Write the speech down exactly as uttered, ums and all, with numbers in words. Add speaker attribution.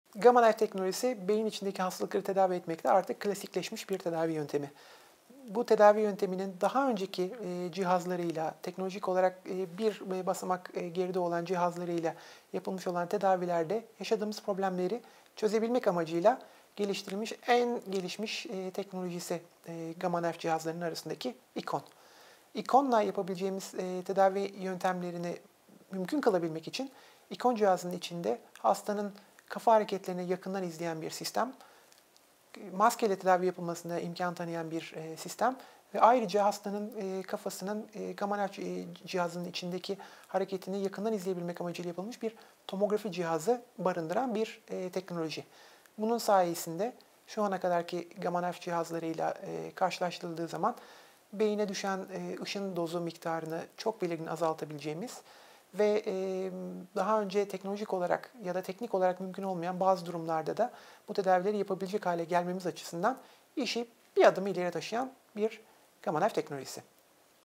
Speaker 1: Gamma Knife teknolojisi beyin içindeki hastalıkları tedavi etmekte artık klasikleşmiş bir tedavi yöntemi. Bu tedavi yönteminin daha önceki e, cihazlarıyla, teknolojik olarak e, bir basamak e, geride olan cihazlarıyla yapılmış olan tedavilerde yaşadığımız problemleri çözebilmek amacıyla geliştirilmiş en gelişmiş e, teknolojisi e, Gamma Knife cihazlarının arasındaki ikon. İkonla yapabileceğimiz e, tedavi yöntemlerini mümkün kılabilmek için ikon cihazının içinde hastanın kafa hareketlerini yakından izleyen bir sistem, maskeyle tedavi yapılmasına imkan tanıyan bir e, sistem ve ayrıca hastanın e, kafasının e, Gamma Knife e, cihazının içindeki hareketini yakından izleyebilmek amacıyla yapılmış bir tomografi cihazı barındıran bir e, teknoloji. Bunun sayesinde şu ana kadarki Gamma Knife cihazlarıyla e, karşılaştırıldığı zaman beyine düşen e, ışın dozu miktarını çok belirgin azaltabileceğimiz ve e, daha önce teknolojik olarak ya da teknik olarak mümkün olmayan bazı durumlarda da bu tedavileri yapabilecek hale gelmemiz açısından işi bir adım ileri taşıyan bir Gamma Knife teknolojisi.